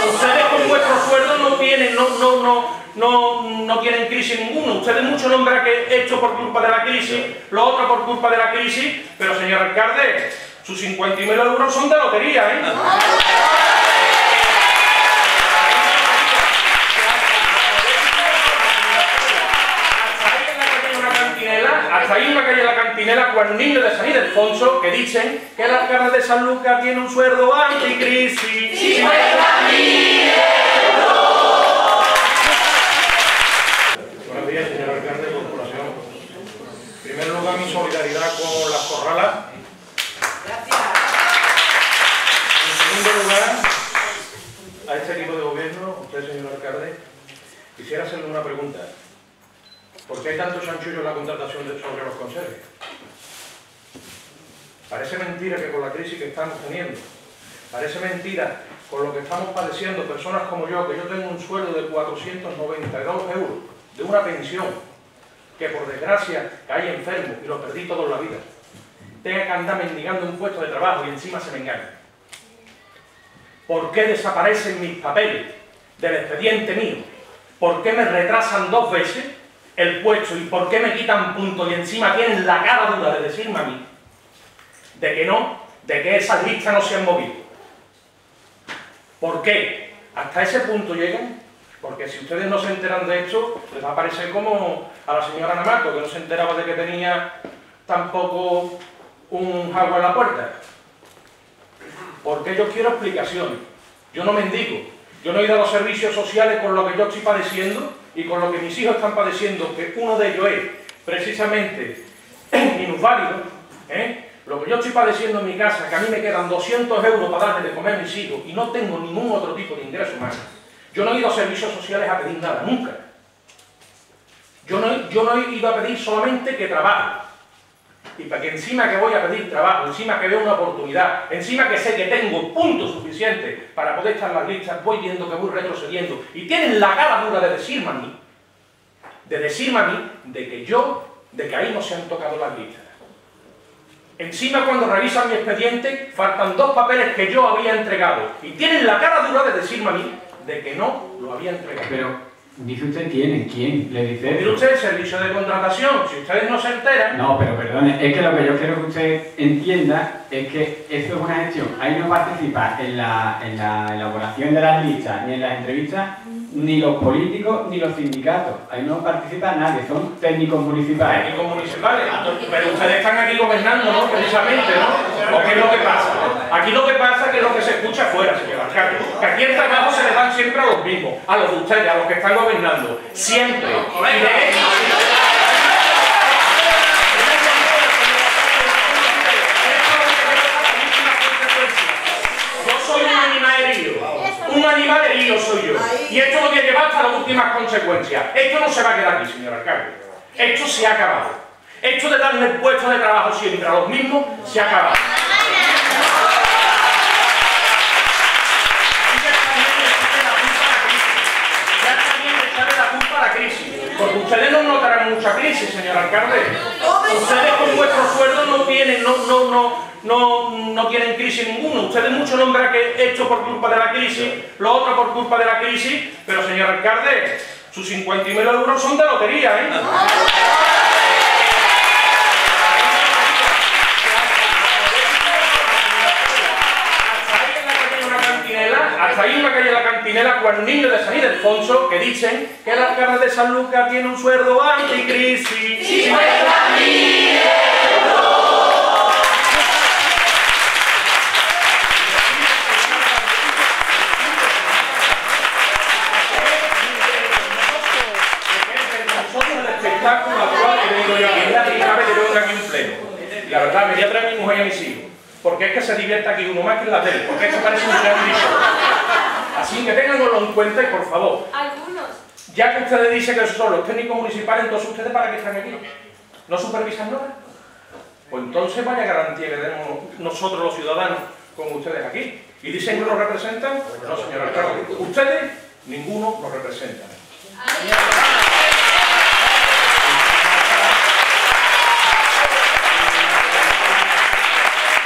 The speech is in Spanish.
Ustedes con vuestro sueldo no tienen crisis ninguna. Ustedes mucho lo han hecho por culpa de la crisis, lo otro por culpa de la crisis, pero señor alcalde, sus 50.000 euros son de lotería, ¿eh? Hasta ahí una calle de la Cantinela, con niños de San Ildefonso que dicen que el alcalde de San Lucas tiene un sueldo anticrisis. ¡Sí, buenos días, señor alcalde de corporación. En primer lugar, mi solidaridad con las corralas. Gracias. En segundo lugar, a este equipo de gobierno, usted, señor alcalde, quisiera hacerle una pregunta. ¿Por qué hay tanto chanchullo en la contratación sobre los conserjes? Parece mentira que con la crisis que estamos teniendo, parece mentira con lo que estamos padeciendo personas como yo, que yo tengo un sueldo de 492 euros, de una pensión, que por desgracia caí enfermo y lo perdí toda la vida, tenga que andar mendigando un puesto de trabajo y encima se me engaña. ¿Por qué desaparecen mis papeles del expediente mío? ¿Por qué me retrasan 2 veces el puesto y por qué me quitan puntos y encima tienen la cara dura de decirme a mí de que no, de que esas listas no se han movido? ¿Por qué? Hasta ese punto llegan, porque si ustedes no se enteran de esto, les va a parecer como a la señora Namato, que no se enteraba de que tenía tampoco un agua en la puerta. Porque yo quiero explicaciones. Yo no mendigo, yo no he ido a los servicios sociales con lo que yo estoy padeciendo y con lo que mis hijos están padeciendo, que uno de ellos es precisamente minusválido, lo que yo estoy padeciendo en mi casa, que a mí me quedan 200 euros para darle de comer a mis hijos y no tengo ningún otro tipo de ingreso más. Yo no he ido a servicios sociales a pedir nada, nunca. Yo no he ido a pedir solamente que trabaje. Y para que encima que voy a pedir trabajo, encima que veo una oportunidad, encima que sé que tengo puntos suficientes para poder estar en las listas, voy viendo que voy retrocediendo. Y tienen la cara dura de decirme a mí, de que ahí no se han tocado las listas. Encima cuando revisan mi expediente, faltan 2 papeles que yo había entregado. Y tienen la cara dura de decirme a mí, de que no lo había entregado. Pero dice usted ¿quién le dice eso? Dice usted servicio de contratación, si ustedes no se enteran... No, pero perdone, es que lo que yo quiero que usted entienda es que eso es una gestión. Ahí no participa en la elaboración de las listas, ni en las entrevistas, ni los políticos, ni los sindicatos. Ahí no participa nadie, son técnicos municipales. Técnicos municipales, pero ustedes están aquí gobernando, ¿no? Precisamente, ¿no? ¿O qué es lo que pasa? Aquí lo que pasa es que es lo que se escucha afuera, señor alcalde. Que aquí el trabajo se le dan siempre a los mismos, a los de ustedes, a los que están gobernando. Siempre. Y de hecho, yo soy un animal herido. Un animal herido soy yo. Y esto lo voy a llevar hasta las últimas consecuencias. Esto no se va a quedar aquí, señor alcalde. Esto se ha acabado. Esto de darle el puesto de trabajo siempre a los mismos se ha acabado. Porque ustedes no notarán mucha crisis, señor alcalde. Ustedes con vuestro sueldo no tienen crisis ninguna. Ustedes mucho lo han hecho por culpa de la crisis, lo otro por culpa de la crisis, pero señor alcalde, sus 50.000 euros son de lotería, ¿eh? Hasta ahí una calle de la Cantinela, con niños de San Ildefonso que dicen que el alcalde de San Lucas tiene un sueldo anticrisis. ¡Sí, la verdad, me voy a traer a mi mujer y a mis hijos, porque es que se divierte aquí uno más que en la tele, porque esto parece un gran dicho. Así que ténganlo en cuenta y por favor. Algunos. Ya que ustedes dicen que son los técnicos municipales, entonces ustedes ¿para qué están aquí? ¿No supervisan nada? Pues entonces vaya garantía que tenemos nosotros los ciudadanos con ustedes aquí. ¿Y dicen que nos representan? No, señor alcalde. Ustedes, ninguno nos representa.